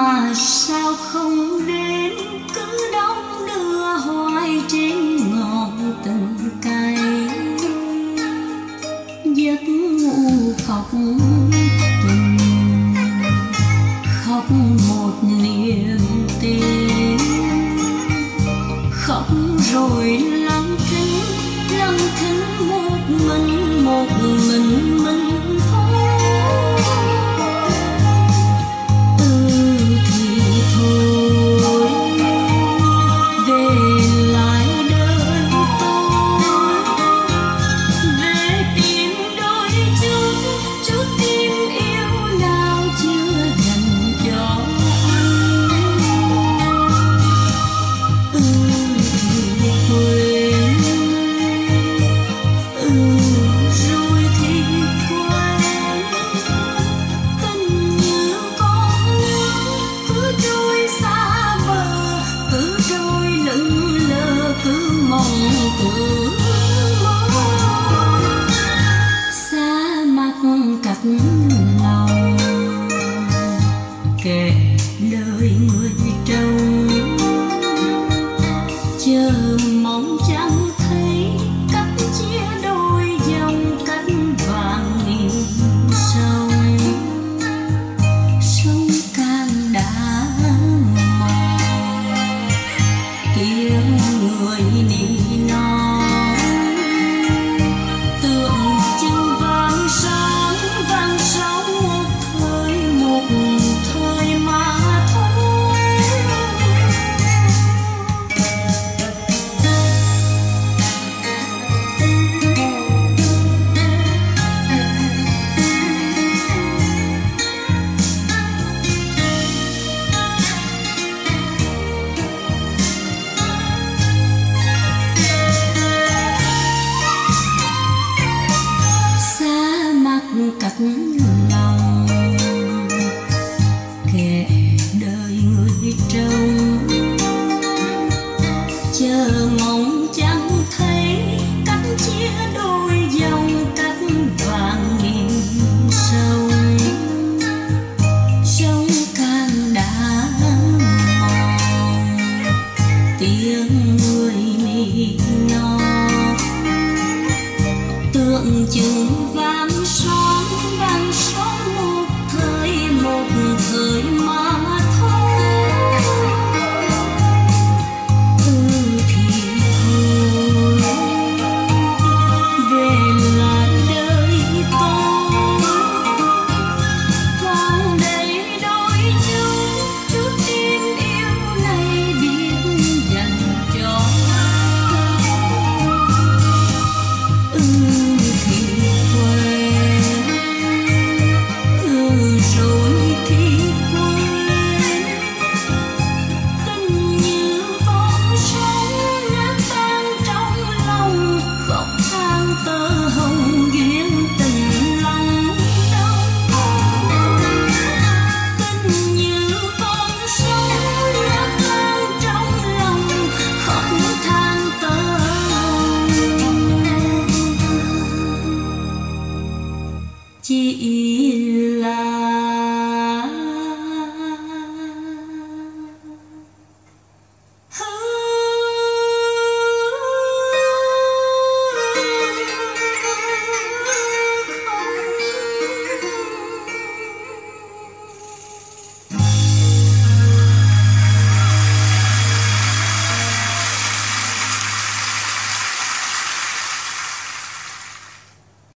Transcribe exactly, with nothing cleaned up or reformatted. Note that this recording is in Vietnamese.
mà sao không đến, cứ đong đưa hoài trên ngọn từng cây. Giấc ngủ khóc tình, khóc một niềm tin, khóc rồi lặng thinh lặng thinh một mình một mình mình thôi. Ừ thì thôi, về lại đời tôi, về tìm đôi chút chút tim yêu nào chưa dành cho anh. Ừ thì quên, ừ rồi thì quên, tình như con nước cứ trôi xa bờ, cứ trôi lững lờ, cứ mong cứ mơ. Xa mặt cắt lòng, kể đời người trông, chờ mong chẳng thấy cách chia đôi dòng cách vàng nghìn sông. Sông càng đã mòn, tiếng người nỉ non, tượng trưng vang sáng vang sóng một thời một thời mà thôi. Xa mặt cắt lòng, kể đời người trông, chờ mong chẳng thấy cách chia đôi dòng cách vàng nghìn sông. Sông càng đã mòn, tiếng người nỉ non, tượng trưng vang son vang son một thời một thời mà thôi. Ừ thì thôi, về lại đời tôi, còn đây đôi chút chút tim yêu này biết dành cho ai. Ừ thì quên, ừ rồi thì quên, tình như con sóng nát tan trong lòng, khóc than tơ hồng duyên tình lòng đông. Tình như con sóng nát tan trong lòng, khóc than tơ hồng chỉ là